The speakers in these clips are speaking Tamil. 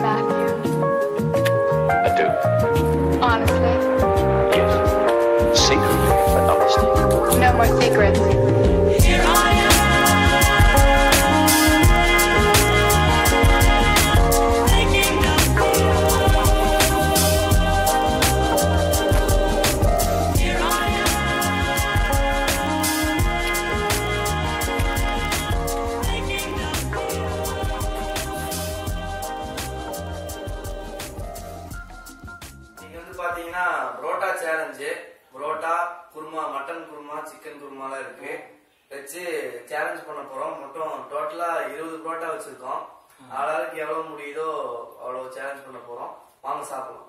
about you? I do. Honestly? Yes. Secretly, but honestly. No more secrets. Here I am. Making up for Here I am. Making up நீங்க வந்து பாத்தீங்கன்னா parotta challenge, parotta kurma, mutton kurma, chicken குருமாலாம் இருக்கு வச்சு சேலஞ்ச் பண்ண போறோம். மொத்தம் டோட்டலா 20 புரோட்டா வச்சிருக்கோம். ஆளாளுக்கு எவ்வளவு முடியுதோ அவ்வளவு சேலஞ்ச் பண்ண போறோம். வாங்க சாப்பிடலாம்.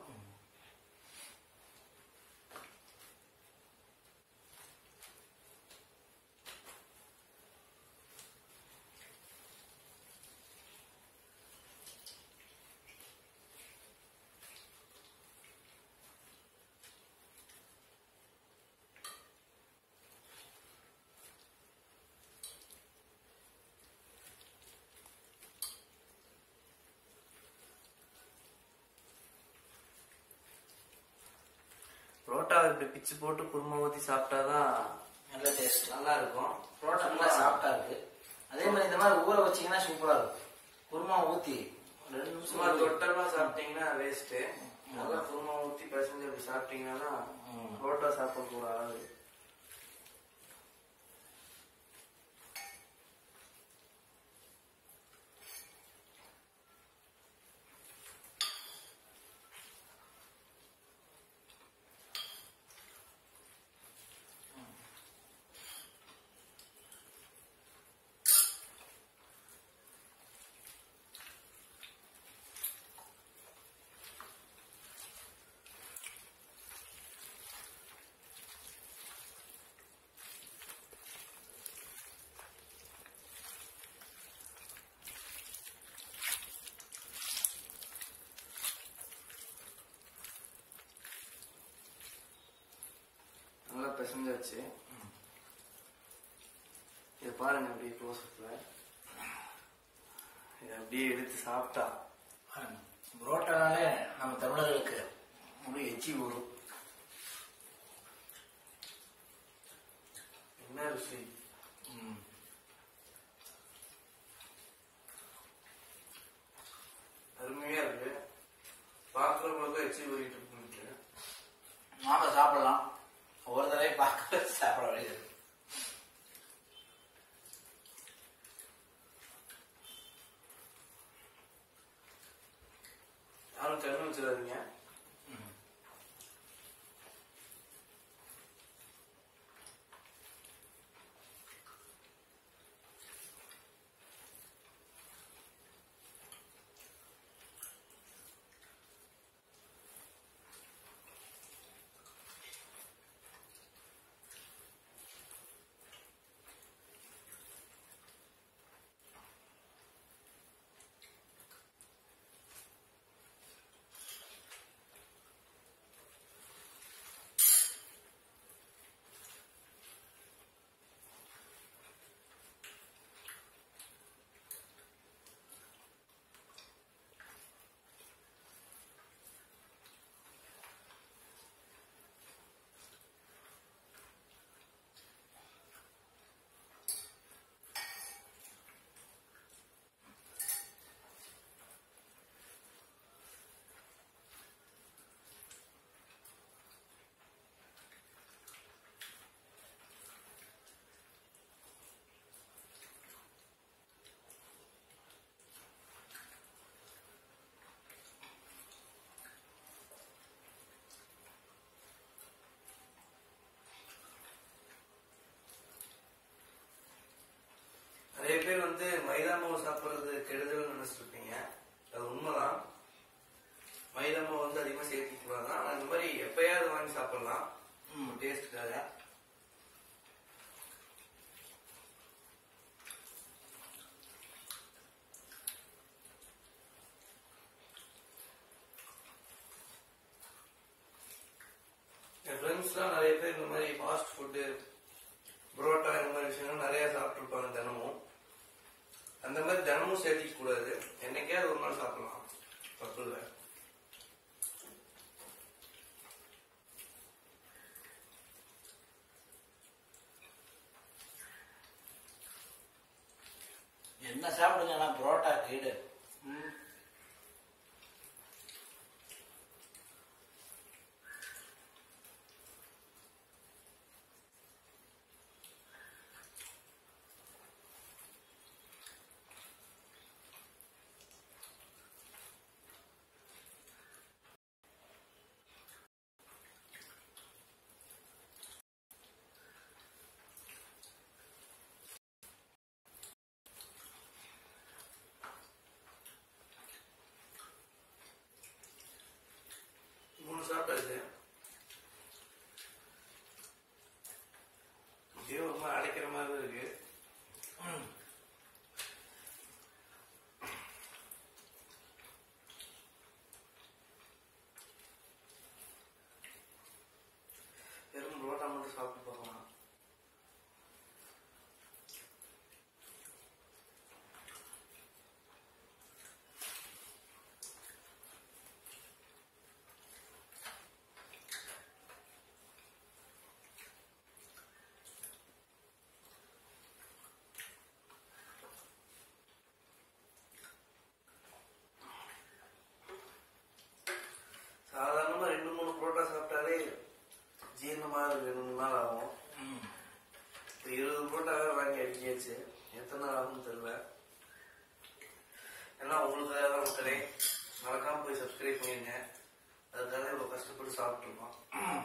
புரோட்டா இப்படி பிச்சு போட்டு குருமா ஊத்தி சாப்பிட்டாதான் நல்ல டேஸ்ட், நல்லா இருக்கும். புரோட்டா நல்லா சாப்பிட்டா இருக்கு. அதே மாதிரி இந்த மாதிரி ஊற வச்சீங்கன்னா சூப்பரா இருக்கும். குருமா ஊத்தி 2 சும்மா நிமிஷம் தொட்டெல்லாம் சாப்பிட்டீங்கன்னா வேஸ்ட். நல்லா குருமா ஊத்தி பிசைஞ்சு அப்படி சாப்பிட்டீங்கன்னா புரோட்டா சாப்பிட கூடாது. நல்லா பிசைஞ்சாச்சு. இதை பாருங்க அப்படியே க்ளோஸ் அப்ல. இதை அப்படியே எடுத்து சாப்பிட்டா புரோட்டானாலே நம்ம தமிழர்களுக்கு முழு எச்சி ஊறும். என்ன ருசி. அருமையா இருக்கு. பாக்குறவங்களுக்கு எச்சி ஊறிட்டு இருக்கு. நாம சாப்பிடலாம். ஒரு தடவை பார்க்க சாப்பிட வேண்டியது. யாரும் கண்ணு வச்சிடாதீங்க. நிறைய பேர் வந்து மைதா மாவு சாப்பிடுறது கெடுதல் நினைச்சிட்டு இருப்பீங்க. அது உண்மைதான். மைதா மாவு வந்து அதிகமா சேர்த்திக்க கூடாதான். ஆனா இந்த மாதிரி எப்பயாவது வாங்கி சாப்பிடலாம் டேஸ்டுக்காக. என் ஃப்ரெண்ட்ஸ்லாம் நிறைய பேர் இந்த மாதிரி ஃபாஸ்ட் ஃபுட்டு, புரோட்டா இந்த மாதிரி விஷயங்கள் நிறைய சாப்பிட்டுருப்பாங்க தினமும். அந்த மாதிரி தினமும் சேர்த்திக்க கூடாது. என்னைக்காவது ஒரு நாள் சாப்பிடலாம். தப்பு இல்லை. என்ன சாப்பிடுங்க புரோட்டா கீடு. சாப்பிட்டாச்சு. ஜீவமா அடைக்கிற மாதிரி இருக்கு. வெறும் புரோட்டா மட்டும் சாப்பிட்டு போகலாம். சாதாரணமா 2-3 புரோட்டா சாப்பிட்டாலே ஜீரணமா இருக்கு. 2-3 நாள் ஆகும். 20 புரோட்டா வேற வாங்கி அடிக்காச்சு. எத்தனை நாள் ஆகும்னு தெரியல. ஏன்னா உங்களுக்காக தான் மக்களே. மறக்காம போய் சப்ஸ்கிரைப் பண்ணிருங்க. அதுக்காக இவ்வளவு கஷ்டப்பட்டு சாப்பிட்டு இருக்கோம்.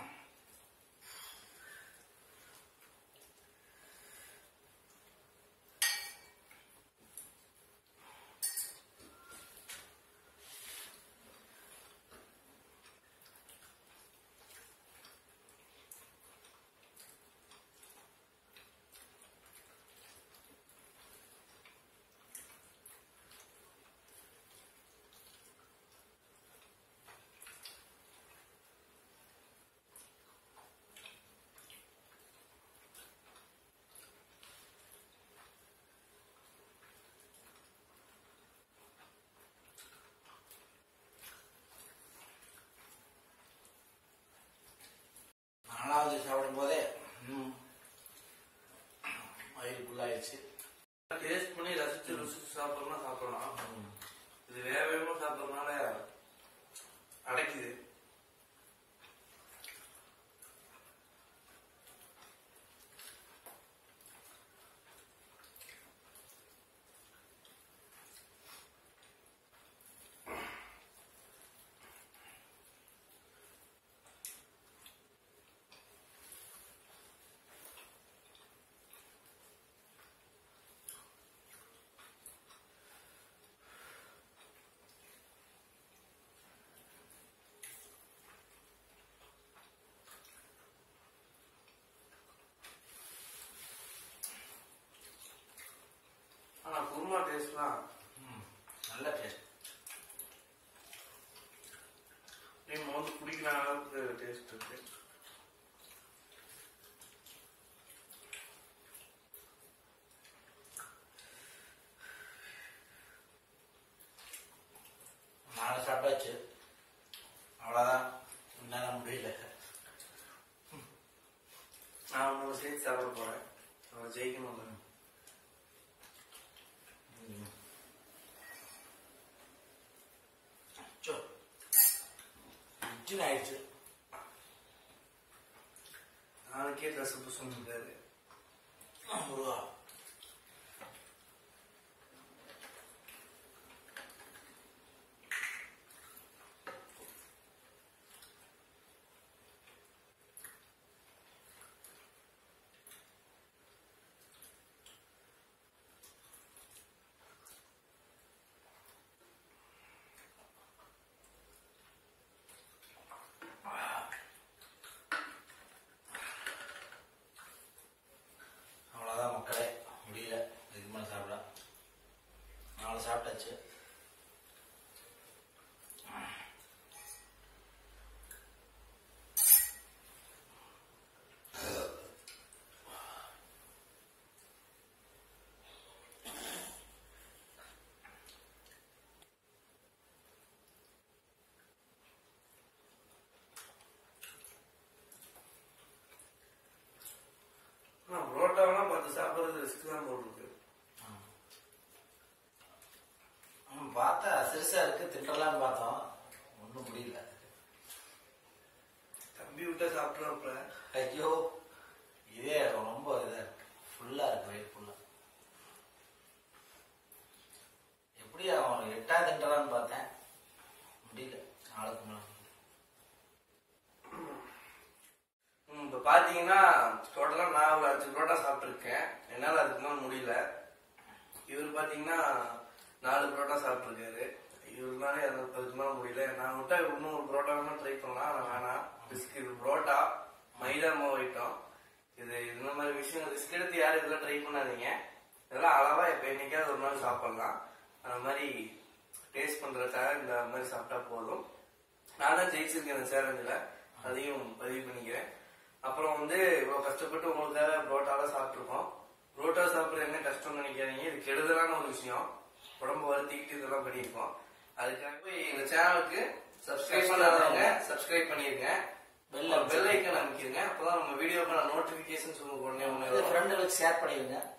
நாலாவது சாப்பிடும் போதே வயிறு ஃபுல்லாயிடுச்சு. டேஸ்ட் பண்ணி ரசிச்சு ருசிச்சு சாப்பிடணும்னா சாப்பிடலாம். இது வேக வேகமா சாப்பிடறதுனால அடைக்குது. ஆனா குருமா டேஸ்ட்லாம் நல்ல டேஸ்ட். நீங்க வந்து குடிக்கிற அளவுக்கு டேஸ்ட் இருக்கு. நாலு சாப்பிட்டாச்சு. அவ்வளோதான். என்னால் முடியல. நான் உங்களை சேர்த்து சாப்பிட போறேன். அவன் ஜெயிக்கணும். ஆயிடுச்சு. நாளைக்கே கசப்பு சொன்னாரு. சாப்பிட்டாச்சு. ரிஸ்க் தான் போட்டுருக்கு. பார்த்தா சிறுசா இருக்கு, திட்டலான்னு பார்த்தோம், ஒன்றும் முடியல. தம்பி விட்டா சாப்பிட்றாப்ல. ஐயோ இதே ரொம்ப இதா இருக்கு, ஃபுல்லா இருக்கு, வயிறு ஃபுல்லா. எப்படி அவன் 8 திட்டலான்னு பார்த்தேன், முடியல. நாளுக்கு மேல இப்ப பாத்தீங்கன்னா டோட்டலா நான் ஒரு 5 புரோட்டா சாப்பிட்டுருக்கேன். என்னால அதுக்கு மேல முடியல. இவர் பாத்தீங்கன்னா 4 புரோட்டா சாப்பிட்டுருக்காரு. இவருனாலே அதுக்கு மேல முடியல. நான் விட்டா இன்னும் ஒரு புரோட்டா ட்ரை பண்ணலாம். நான் வேணாம். ரிஸ்க். இது புரோட்டா மைதா மாவு ஐட்டம். இது இந்த மாதிரி விஷயம் ரிஸ்க் எடுத்து யாரும் இதெல்லாம் ட்ரை பண்ணாதீங்க. இதெல்லாம் அளவா இப்ப என்னைக்காவது ஒரு நாள் சாப்பிடலாம். அந்த மாதிரி டேஸ்ட் பண்றதுக்காக இந்த மாதிரி சாப்பிட்டா போதும். நான் தான் ஜெயிச்சிருக்கேன் இந்த சேலஞ்சில், அதையும் பதிவு பண்ணிக்கிறேன். அப்புறம் இவ்வளவு கஷ்டப்பட்டு உங்களுக்காக புரோட்டாலாம் சாப்பிட்டுருக்கோம். புரோட்டா சாப்பிட்றது என்ன கஷ்டம்னு நினைக்காதீங்க. இது கெடுதலான ஒரு விஷயம். உடம்பு வருத்திக்கிட்டு இதெல்லாம் பண்ணியிருக்கோம். அதுக்காகவே எங்க சேனலுக்கு சப்ஸ்கிரைப் பண்ணாதவங்க சப்ஸ்கிரைப் பண்ணிருங்க. பெல் ஐக்கன் அமைக்கிருங்க. அப்பதான் நம்ம வீடியோக்கான நோட்டிபிகேஷன் உடனே ஃப்ரெண்டுகளுக்கு ஷேர் பண்ணிடுங்க.